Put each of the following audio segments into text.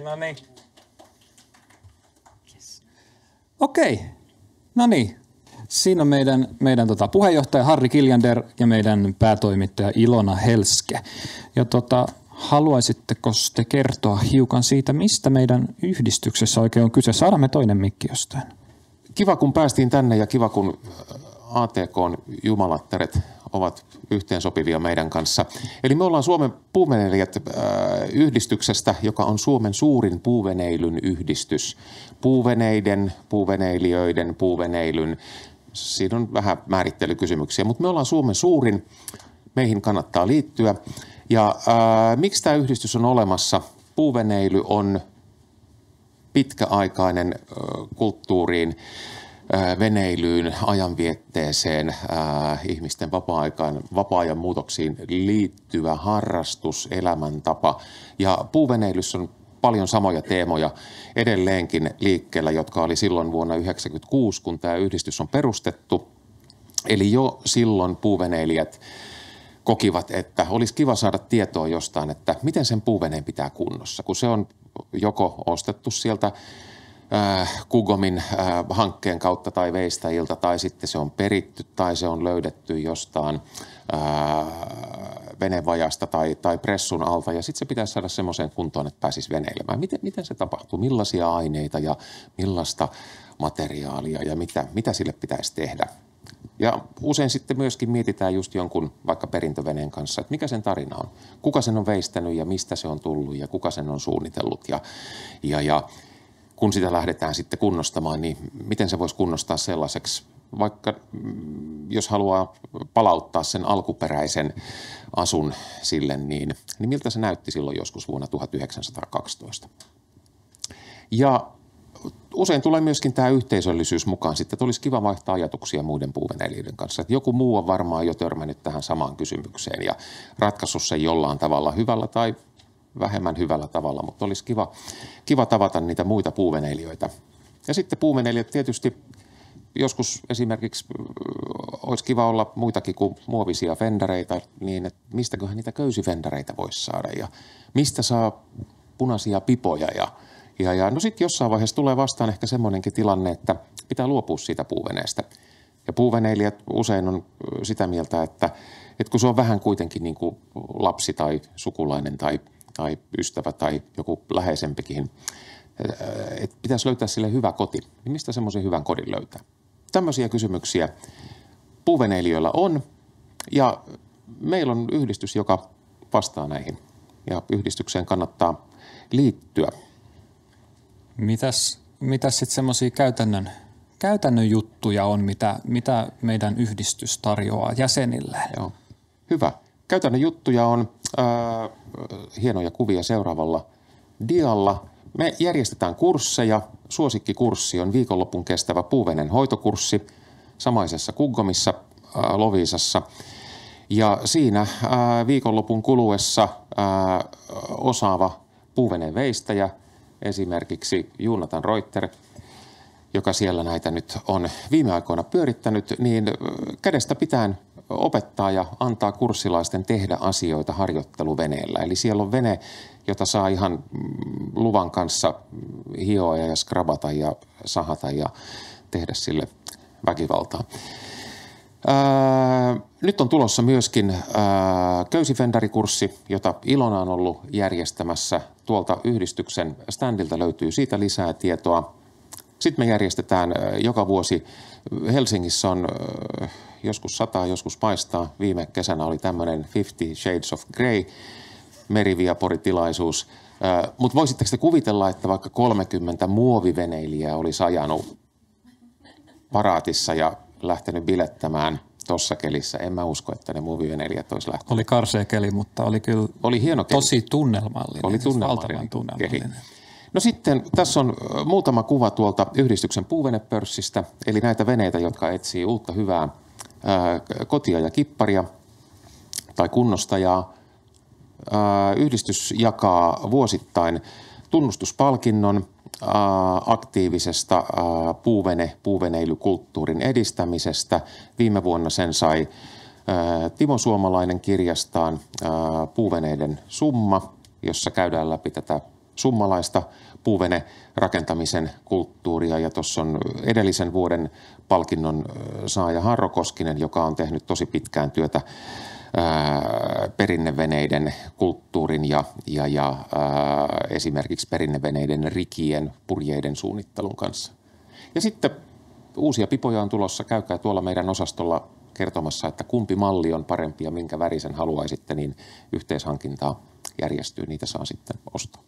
No niin. Okei. No niin. Siinä on meidän puheenjohtaja Harri Kiljander ja meidän päätoimittaja Ilona Helske. Ja haluaisitteko te kertoa hiukan siitä, mistä meidän yhdistyksessä oikein on kyse? Saadaan me toinen mikki jostain. Kiva, kun päästiin tänne ja kiva, kun ATK:n jumalattaret ovat yhteensopivia meidän kanssa. Eli me ollaan Suomen puuveneilijät yhdistyksestä, joka on Suomen suurin puuveneilyn yhdistys. Puuveneiden, puuveneilijöiden, puuveneilyn. Siinä on vähän määrittelykysymyksiä, mutta me ollaan Suomen suurin. Meihin kannattaa liittyä. Ja miksi tämä yhdistys on olemassa? Puuveneily on pitkäaikainen kulttuuriin, veneilyyn, ajanvietteeseen, ihmisten vapaa-ajan muutoksiin liittyvä harrastus, elämäntapa. Ja puuveneilyssä on paljon samoja teemoja edelleenkin liikkeellä, jotka oli silloin vuonna 1996, kun tämä yhdistys on perustettu. Eli jo silloin puuveneilijät kokivat, että olisi kiva saada tietoa jostain, että miten sen puuveneen pitää kunnossa, kun se on joko ostettu sieltä Kugomin hankkeen kautta tai veistäjiltä, tai sitten se on peritty tai se on löydetty jostain venevajasta tai pressun alta, ja sitten se pitäisi saada semmoiseen kuntoon, että pääsisi veneilemään. Miten se tapahtuu? Millaisia aineita ja millaista materiaalia ja mitä sille pitäisi tehdä? Ja usein sitten myöskin mietitään just jonkun vaikka perintöveneen kanssa, että mikä sen tarina on. Kuka sen on veistänyt ja mistä se on tullut ja kuka sen on suunnitellut. Ja kun sitä lähdetään sitten kunnostamaan, niin miten se voisi kunnostaa sellaiseksi, vaikka jos haluaa palauttaa sen alkuperäisen asun sille, niin miltä se näytti silloin joskus vuonna 1912. Ja usein tulee myöskin tämä yhteisöllisyys mukaan sitten, että olisi kiva vaihtaa ajatuksia muiden puuveneilijöiden kanssa. Että joku muu on varmaan jo törmännyt tähän samaan kysymykseen ja ratkaissut sen jollain tavalla hyvällä tai vähemmän hyvällä tavalla, mutta olisi kiva tavata niitä muita puuveneilijöitä. Ja sitten puuveneilijät tietysti joskus esimerkiksi olisi kiva olla muitakin kuin muovisia fendareita, niin että mistäköhän niitä köysifendareita voisi saada ja mistä saa punaisia pipoja ja no sitten jossain vaiheessa tulee vastaan ehkä semmoinenkin tilanne, että pitää luopua siitä puuveneestä. Ja puuveneilijät usein on sitä mieltä, että kun se on vähän kuitenkin niin kuin lapsi tai sukulainen tai ystävä tai joku läheisempikin, että pitäisi löytää sille hyvä koti. Niin mistä semmoisen hyvän kodin löytää? Tämmöisiä kysymyksiä puuveneilijöillä on ja meillä on yhdistys, joka vastaa näihin ja yhdistykseen kannattaa liittyä. Mitäs sitten semmoisia käytännön juttuja on, mitä meidän yhdistys tarjoaa jäsenilleen? Joo. Hyvä. Käytännön juttuja on hienoja kuvia seuraavalla dialla. Me järjestetään kursseja. Suosikkikurssi on viikonlopun kestävä puuveneen hoitokurssi samaisessa Kugomissa Loviisassa. Ja siinä viikonlopun kuluessa osaava puuveneen veistäjä, esimerkiksi Jonathan Reuter, joka siellä näitä nyt on viime aikoina pyörittänyt, niin kädestä pitäen opettaa ja antaa kurssilaisten tehdä asioita harjoitteluveneellä. Eli siellä on vene, jota saa ihan luvan kanssa hioa ja skrabata ja sahata ja tehdä sille väkivaltaa. Nyt on tulossa myöskin köysifendarikurssi, jota Ilona on ollut järjestämässä. Tuolta yhdistyksen standilta löytyy siitä lisää tietoa. Sitten me järjestetään joka vuosi. Helsingissä on joskus sataa, joskus paistaa. Viime kesänä oli tämmöinen 50 Shades of Grey meriviaporitilaisuus. Mutta voisitteko te kuvitella, että vaikka 30 muoviveneilijää olisi ajanut paraatissa ja lähtenyt bilettämään tuossa kelissä? En mä usko, että ne muoviveneilijät olisi lähtenyt. Oli karsea keli, mutta oli kyllä hieno keli. Tosi tunnelmallinen. Oli valtavan tunnelmallinen. No sitten tässä on muutama kuva tuolta yhdistyksen puuvenepörssistä, eli näitä veneitä, jotka etsii uutta hyvää kotia ja kipparia tai kunnostajaa. Yhdistys jakaa vuosittain tunnustuspalkinnon aktiivisesta puuveneilykulttuurin edistämisestä. Viime vuonna sen sai Timo Suomalainen kirjastaan Puuveneiden summa, jossa käydään läpi tätä summalaista puuvene rakentamisen kulttuuria ja tuossa on edellisen vuoden palkinnon saaja Harro Koskinen, joka on tehnyt tosi pitkään työtä perinneveneiden kulttuurin ja esimerkiksi perinneveneiden rikien, purjeiden suunnittelun kanssa. Ja sitten uusia pipoja on tulossa. Käykää tuolla meidän osastolla kertomassa, että kumpi malli on parempi ja minkä värisen haluaisitte, niin yhteishankintaa järjestyy. Niitä saa sitten ostaa.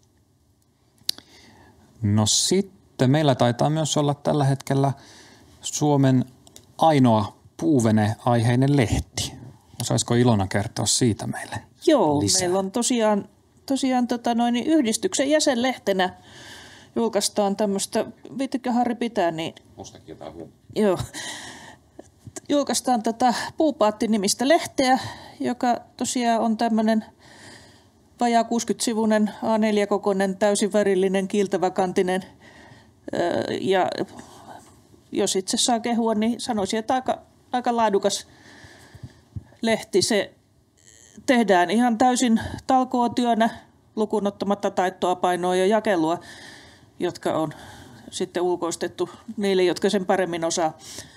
No sitten meillä taitaa myös olla tällä hetkellä Suomen ainoa puuvene-aiheinen lehti. Osaisiko Ilona kertoa siitä meille Joo, lisää? meillä on tosiaan yhdistyksen jäsenlehtenä julkaistaan tämmöistä, viittikö Harri pitää niin? Mustakin jotain hyvää. Joo. Julkaistaan tätä Puupaatti-nimistä lehteä, joka tosiaan on tämmöinen vajaa 60-sivuinen A4-kokoinen, täysin värillinen, kiiltäväkantinen. Ja jos itse saa kehua, niin sanoisin, että aika laadukas lehti. Se tehdään ihan täysin talkootyönä, lukuun ottamatta taittoa, painoa ja jakelua, jotka on sitten ulkoistettu niille, jotka sen paremmin osaa.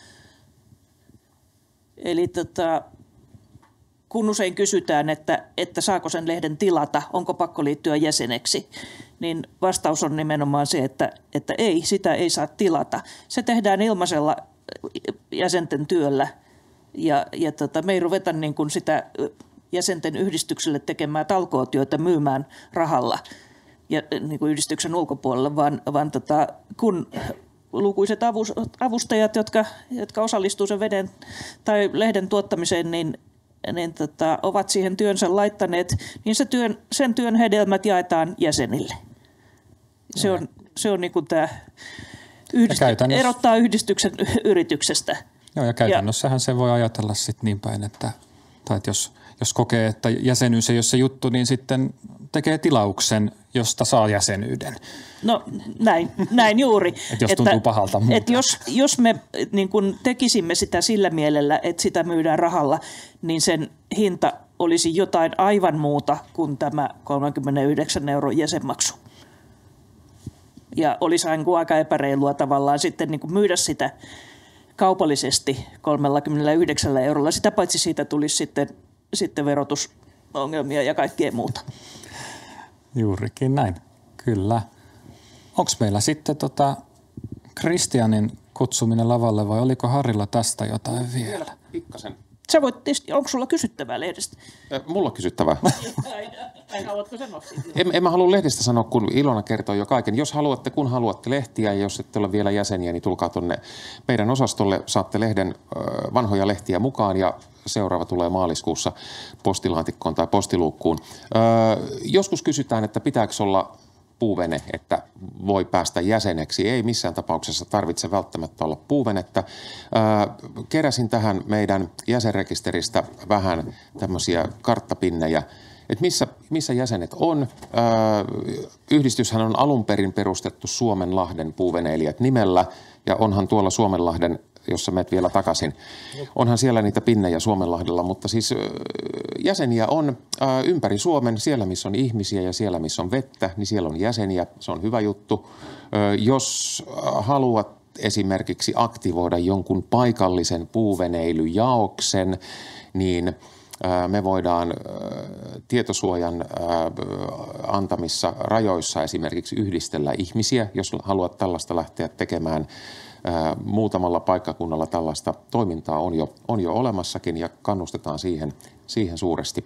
Eli kun usein kysytään, että saako sen lehden tilata, onko pakko liittyä jäseneksi, niin vastaus on nimenomaan se, että ei, sitä ei saa tilata. Se tehdään ilmaisella jäsenten työllä ja me ei ruveta niin kuin sitä jäsenten yhdistykselle tekemään talkootyötä myymään rahalla ja niin kuin yhdistyksen ulkopuolella, vaan kun lukuiset avustajat, jotka osallistuu sen veden tai lehden tuottamiseen, niin ovat siihen työnsä laittaneet, niin sen työn hedelmät jaetaan jäsenille. Se on niin kuin tämä erottaa yhdistyksen yrityksestä. Joo, ja käytännössähän se voi ajatella sitten niin päin, että jos kokee, että jäsenyys ei ole se juttu, niin sitten tekee tilauksen, josta saa jäsenyyden. No näin juuri. että jos tuntuu pahalta. Että jos me niin kun tekisimme sitä sillä mielellä, että sitä myydään rahalla, niin sen hinta olisi jotain aivan muuta kuin tämä 39 € jäsenmaksu. Ja olisi aika epäreilua tavallaan sitten niin kun myydä sitä kaupallisesti 39 €. Sitä paitsi siitä tulisi sitten verotusongelmia ja kaikkea muuta. Juurikin näin, kyllä. Onko meillä sitten Kristianin kutsuminen lavalle vai oliko Harrilla tästä jotain vielä? Pikkasen. Sä voit tietysti, onko sulla kysyttävää lehdestä? Mulla on kysyttävää. Haluatko sanoa siitä? En mä halua lehdistä sanoa, kun Ilona kertoo jo kaiken. Kun haluatte lehtiä ja jos ette ole vielä jäseniä, niin tulkaa tuonne meidän osastolle. Saatte lehden vanhoja lehtiä mukaan ja seuraava tulee maaliskuussa postilaatikkoon tai postiluukkuun. Joskus kysytään, että pitääkö olla puuvene, että voi päästä jäseneksi. Ei missään tapauksessa tarvitse välttämättä olla puuvenettä. Keräsin tähän meidän jäsenrekisteristä vähän tämmöisiä karttapinnejä, että missä jäsenet on. Yhdistyshän on alun perin perustettu Suomenlahden puuveneilijät nimellä ja onhan tuolla Suomenlahden, jossa menet vielä takaisin. Onhan siellä niitä pinnejä Suomenlahdella, mutta siis jäseniä on ympäri Suomen. Siellä, missä on ihmisiä ja siellä, missä on vettä, niin siellä on jäseniä. Se on hyvä juttu. Jos haluat esimerkiksi aktivoida jonkun paikallisen puuveneilyjaoksen, niin me voidaan tietosuojan antamissa rajoissa esimerkiksi yhdistellä ihmisiä, jos haluat tällaista lähteä tekemään. Muutamalla paikkakunnalla tällaista toimintaa on jo olemassakin ja kannustetaan siihen suuresti.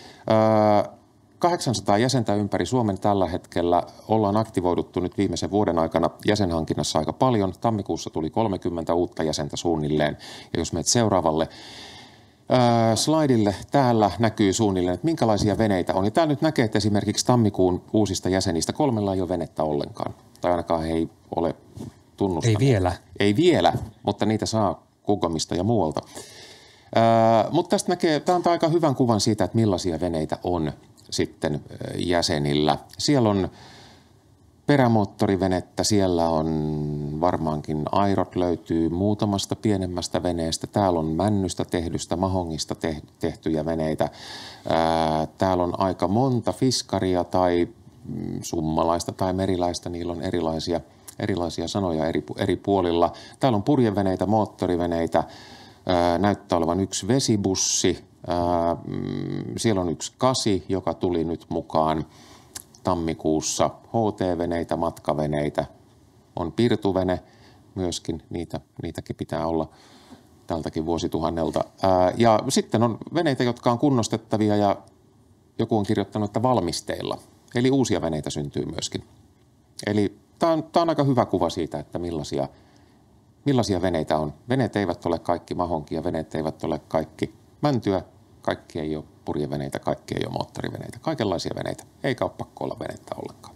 800 jäsentä ympäri Suomen tällä hetkellä. Ollaan aktivoiduttu nyt viimeisen vuoden aikana jäsenhankinnassa aika paljon. Tammikuussa tuli 30 uutta jäsentä suunnilleen. Ja jos menet seuraavalle slaidille, täällä näkyy suunnilleen, että minkälaisia veneitä on. Ja täällä nyt näkee, että esimerkiksi tammikuun uusista jäsenistä 3 ei ole venettä ollenkaan. Tai ainakaan he ei ole tunnustanut. Ei vielä, mutta niitä saa Kugamista ja muualta. Mutta tästä näkee, tämä antaa aika hyvän kuvan siitä, että millaisia veneitä on sitten jäsenillä. Siellä on perämoottorivenettä, siellä on varmaankin airot löytyy muutamasta pienemmästä veneestä. Täällä on männystä tehdystä, mahongista tehtyjä veneitä. Täällä on aika monta fiskaria tai summalaista tai meriläistä, niillä on erilaisia sanoja eri puolilla. Täällä on purjeveneitä, moottoriveneitä, näyttää olevan yksi vesibussi, siellä on yksi kasi, joka tuli nyt mukaan tammikuussa, HT-veneitä, matkaveneitä, on pirtuvene myöskin, niitäkin pitää olla tältäkin vuosituhannelta. Ja sitten on veneitä, jotka on kunnostettavia ja joku on kirjoittanut, että valmisteilla. Eli uusia veneitä syntyy myöskin. Eli tämä on aika hyvä kuva siitä, että millaisia veneitä on. Veneet eivät ole kaikki mahonkia, veneet eivät ole kaikki mäntyä, kaikki ei ole purjeveneitä, kaikki ei ole moottoriveneitä. Kaikenlaisia veneitä. Eikä ole pakko olla venettä ollenkaan.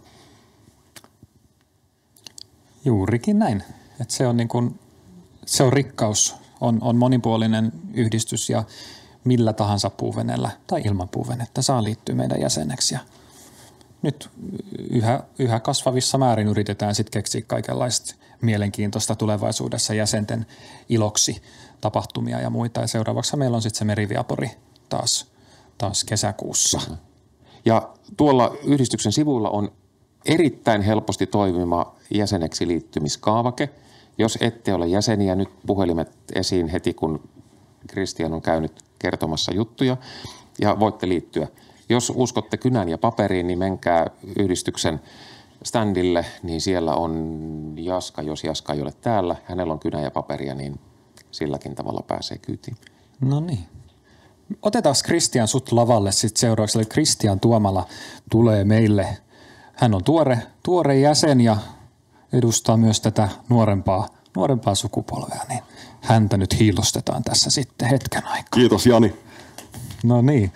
Juurikin näin. Että se on rikkaus, on monipuolinen yhdistys ja millä tahansa puuveneellä tai ilman puuvenettä saa liittyä meidän jäseneksi. Ja nyt yhä kasvavissa määrin yritetään sitten keksiä kaikenlaista mielenkiintoista tulevaisuudessa jäsenten iloksi tapahtumia ja muita. Ja seuraavaksi meillä on sitten se Meriviapori taas kesäkuussa. Ja tuolla yhdistyksen sivuilla on erittäin helposti toimiva jäseneksi liittymiskaavake. Jos ette ole jäseniä, nyt puhelimet esiin heti, kun Kristian on käynyt kertomassa juttuja ja voitte liittyä. Jos uskotte kynän ja paperiin, niin menkää yhdistyksen standille, niin siellä on Jaska, jos Jaska ei ole täällä. Hänellä on kynä ja paperia, niin silläkin tavalla pääsee kyytiin. No niin. Otetaan Kristian sut lavalle sitten seuraavaksi. Eli Kristian Tuomala tulee meille. Hän on tuore jäsen ja edustaa myös tätä nuorempaa sukupolvea, niin häntä nyt hiilostetaan tässä sitten hetken aikaa. Kiitos Jani. No niin.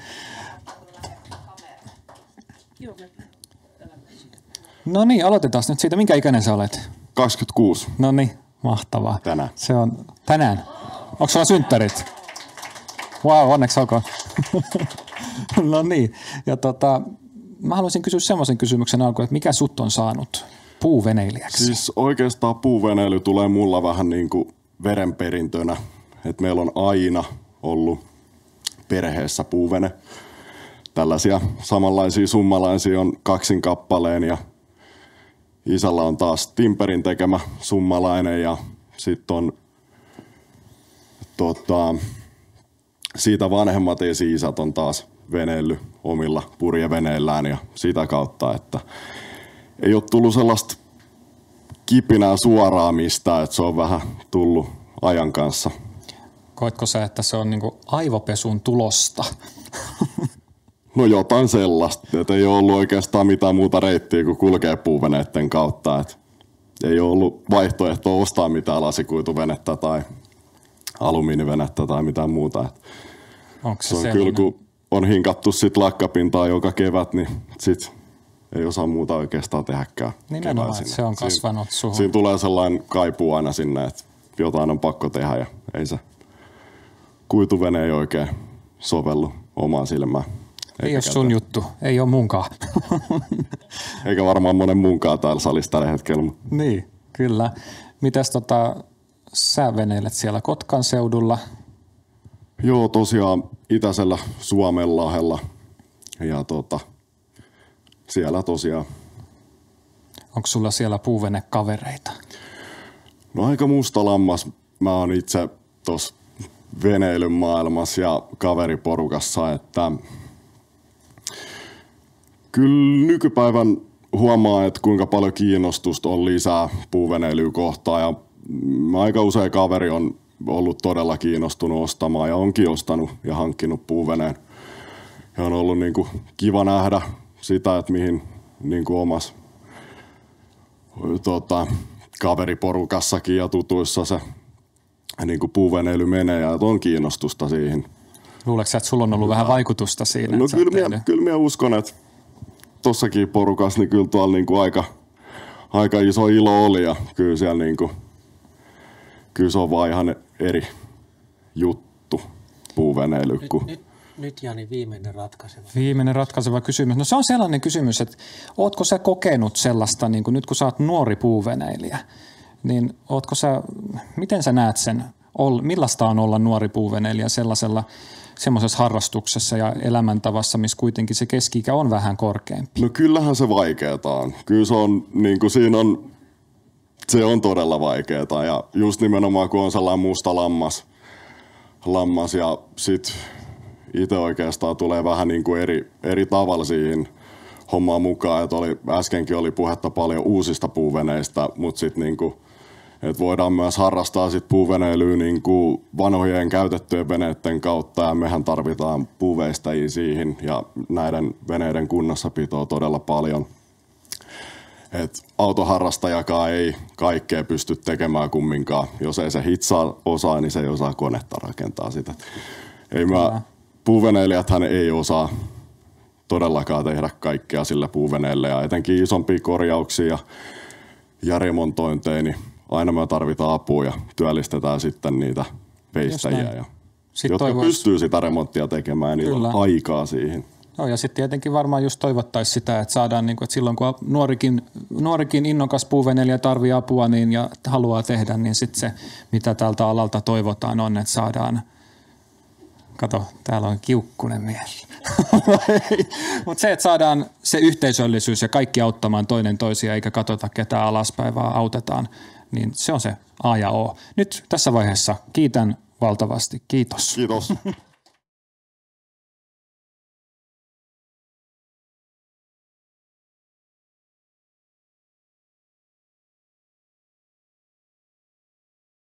No niin, aloitetaan nyt siitä. Minkä ikäinen sä olet? 26. No niin, mahtavaa. Tänään. Se on tänään. Onko sulla synttärit? Wow, onneksi olkoon. No niin, ja mä haluaisin kysyä semmoisen kysymyksen alkuun, että mikä sut on saanut puuveneilijäksi? Siis oikeastaan puuveneily tulee mulla vähän niin kuin verenperintönä, että meillä on aina ollut perheessä puuvene. Tällaisia samanlaisia summalaisia on kaksin kappaleen ja isällä on taas Timperin tekemä summalainen ja sitten on siitä vanhemmat esi-isät on taas veneillyt omilla purjeveneillään ja sitä kautta, että ei ole tullut sellaista kipinää suoraan mistään, että se on vähän tullut ajan kanssa. Koetko sä, että se on niinku aivopesun tulosta? No jotain sellaista, että ei ole ollut oikeastaan mitään muuta reittiä kuin kulkee puuveneiden kautta. Et ei ole ollut vaihtoehtoa ostaa mitään lasikuituvenettä tai alumiinivenettä tai mitään muuta. Onko se on kyllä, kun on hinkattu sit lakkapintaa joka kevät, niin sit ei osaa muuta oikeastaan tehdäkään. Nimenomaan, että se on kasvanut suhun. Siinä tulee sellainen kaipuu aina sinne, että jotain on pakko tehdä ja ei se kuituvene ei oikein sovellu omaan silmään. Ei ole sun juttu, ei ole munkaan. Eikä varmaan monen munkaan täällä salissa tällä hetkellä. Niin, kyllä. Mitäs sä veneilet siellä Kotkan seudulla? Joo, tosiaan itäisellä Suomenlahdella ja siellä tosiaan. Onko sulla siellä puuvenekavereita? No aika musta lammas. Mä oon itse tossa veneilyn maailmassa ja kaveriporukassa, että kyllä nykypäivän huomaa, että kuinka paljon kiinnostusta on lisää puuveneilyä kohtaan ja aika usein kaveri on ollut todella kiinnostunut ostamaan ja onkin ostanut ja hankkinut puuveneen. Ja on ollut niinku kiva nähdä sitä, että mihin niinku omassa kaveriporukassakin ja tutuissa se niinku puuveneily menee ja on kiinnostusta siihen. Luuletko sä, että sulla on ollut vähän vaikutusta siinä? No kyllä minä uskon, että tossakin porukassa niin kyllä tuolla niinku aika iso ilo oli ja kyllä siellä niinku, kyllä se on vaan ihan eri juttu puuveneily. Nyt Jani, viimeinen ratkaiseva kysymys. No se on sellainen kysymys, että ootko sä kokenut sellaista, niin kuin nyt kun sä oot nuori puuveneilijä, niin miten sä näet sen, millaista on olla nuori puuveneilijä sellaisella semmoisessa harrastuksessa ja elämäntavassa, missä kuitenkin se keski-ikä on vähän korkeampi? No kyllähän se vaikeeta on. Kyllä se on, niin kuin siinä on, se on todella vaikeeta ja just nimenomaan kun on sellainen musta lammas ja sit itse oikeastaan tulee vähän niin kuin eri tavalla siihen hommaan mukaan, että äskenkin oli puhetta paljon uusista puuveneistä, mutta sitten niinku, että voidaan myös harrastaa sit puuveneilyä niinku vanhojen käytettyjen veneiden kautta ja mehän tarvitaan puuveistajia siihen ja näiden veneiden kunnossapitoa todella paljon. Et autoharrastajakaan ei kaikkea pysty tekemään kumminkaan. Jos ei se hitsaa osaa, niin se ei osaa konetta rakentaa sitä. Puuveneilijäthän ei osaa todellakaan tehdä kaikkea sillä puuveneelle ja etenkin isompia korjauksia ja remontointeja, niin aina me tarvitaan apua ja työllistetään sitten niitä veistäjiä, jotka pystyy sitä remonttia tekemään ja niillä on aikaa siihen. No ja sitten tietenkin varmaan just toivottaisiin sitä, että saadaan, niin kuin, että silloin kun nuorikin innokas puuveneilijä tarvii apua niin, ja haluaa tehdä, niin sitten se, mitä tältä alalta toivotaan on, että saadaan. Kato, täällä on kiukkunen mies. Mutta se, että saadaan se yhteisöllisyys ja kaikki auttamaan toinen toisia eikä katsota ketään alaspäin, vaan autetaan, niin se on se A ja O. Nyt tässä vaiheessa kiitän valtavasti. Kiitos. Kiitos.